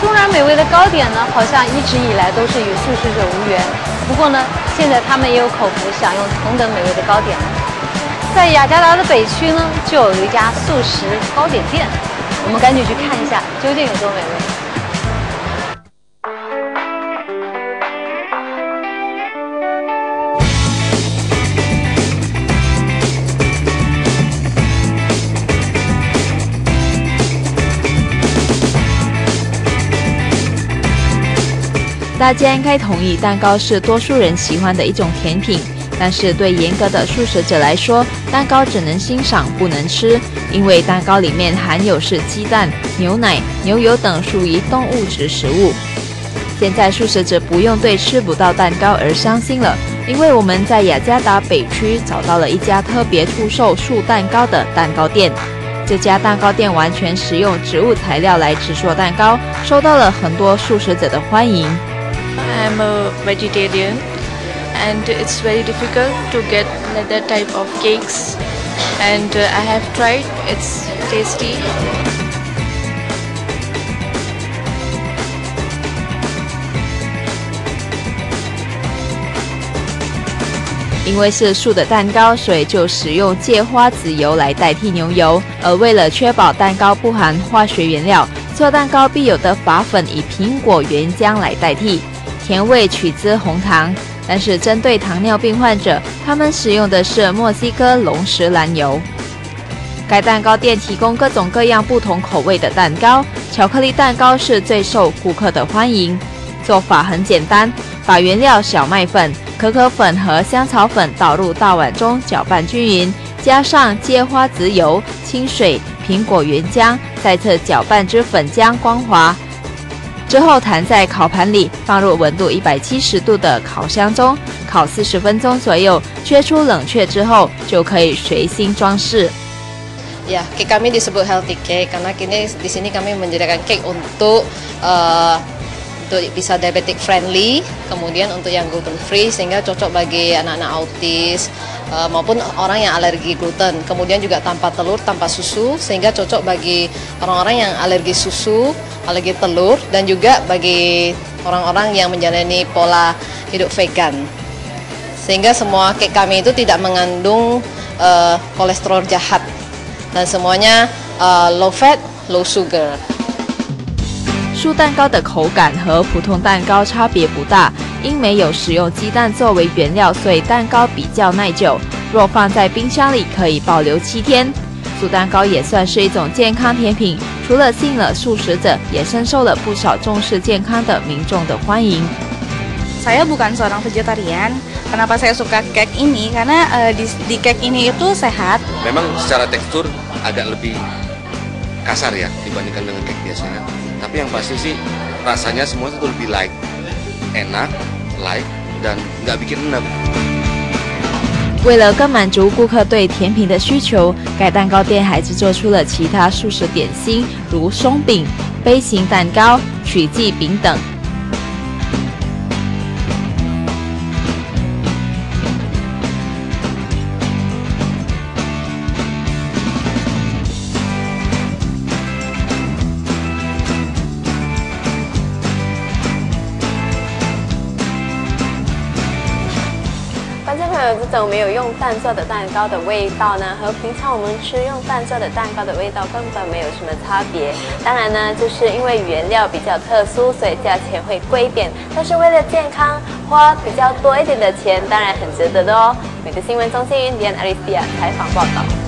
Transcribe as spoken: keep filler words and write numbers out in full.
纵然美味的糕点呢，好像一直以来都是与素食者无缘，不过呢，现在他们也有口福享用同等美味的糕点了。在雅加达的北区呢，就有一家素食糕点店，我们赶紧去看一下究竟有多美味。 大家应该同意，蛋糕是多数人喜欢的一种甜品。但是对严格的素食者来说，蛋糕只能欣赏不能吃，因为蛋糕里面含有是鸡蛋、牛奶、牛油等属于动物质食物。现在素食者不用对吃不到蛋糕而伤心了，因为我们在雅加达北区找到了一家特别出售素蛋糕的蛋糕店。这家蛋糕店完全使用植物材料来制作蛋糕，受到了很多素食者的欢迎。 I'm a vegetarian and it's very difficult to get that type of cakes and uh, I have tried, it's tasty. 因为是素的蛋糕，所以就使用芥花籽油来代替牛油。而为了确保蛋糕不含化学原料，做蛋糕必有的法粉以苹果原浆来代替。 甜味取自红糖，但是针对糖尿病患者，他们使用的是墨西哥龙舌兰油。该蛋糕店提供各种各样不同口味的蛋糕，巧克力蛋糕是最受顾客的欢迎。做法很简单，把原料小麦粉、可可粉和香草粉倒入大碗中，搅拌均匀，加上芥花籽油、清水、苹果原浆，再次搅拌至粉浆光滑。 之后弹在烤盘里，放入温度一百七十度的烤箱中，烤四十分钟左右，缺出冷却之后，就可以随心装饰。 Ya, cake kami disebut healthy cake karena kini di sini kami menyediakan cake untuk uh, untuk bisa diabetic friendly, kemudian untuk yang gluten free sehingga cocok bagi anak-anak autis uh, maupun orang yang alergi gluten. Kemudian juga tanpa telur, tanpa susu sehingga cocok bagi orang-orang yang alergi susu. Alergi telur dan juga bagi orang-orang yang menjalani pola hidup vegan, sehingga semua cake kami itu tidak mengandung uh, kolesterol jahat dan semuanya uh, low fat, low sugar. 素蛋糕的口感和普通蛋糕差别不大，因没有使用鸡蛋作为原料，所以蛋糕比较耐久。若放在冰箱里，可以保留七天。素蛋糕也算是一种健康甜品。 除了吸引了素食者，也深受了不少重视健康的民众的欢迎。 Saya bukan seorang vegetarian. Kenapa saya suka cake ini? Karena uh, di, di cake ini itu sehat. Memang secara tekstur agak lebih kasar ya dibandingkan dengan cake biasanya. Tapi yang pasti sih rasanya semua itu lebih light, enak, light dan nggak bikin enak. 为了更满足顾客对甜品的需求，该蛋糕店还制作出了其他素食点心，如松饼、杯形蛋糕、曲记饼等。 观众朋友，这种没有用蛋做的蛋糕的味道呢，和平常我们吃用蛋做的蛋糕的味道根本没有什么差别。当然呢，就是因为原料比较特殊，所以价钱会贵一点。但是为了健康，花比较多一点的钱，当然很值得的哦。美的新闻中心云迪安阿丽斯亚采访报道。